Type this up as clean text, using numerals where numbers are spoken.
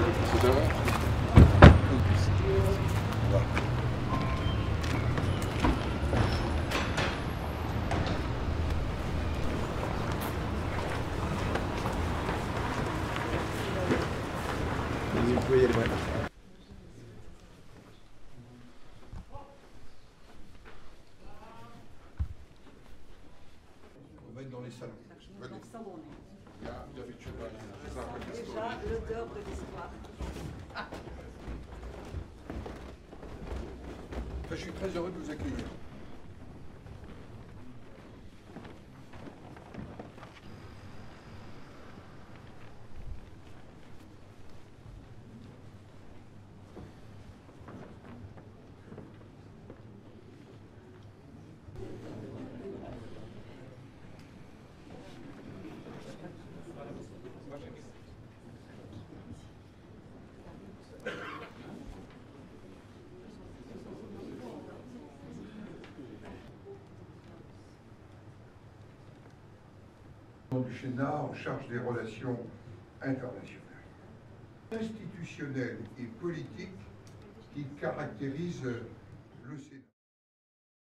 Vous pouvez y aller. On va être dans les salons. Déjà, l'odeur de l'histoire. Je suis très heureux de vous accueillir. Du Sénat en charge des relations internationales, institutionnelles et politiques qui caractérisent le Sénat.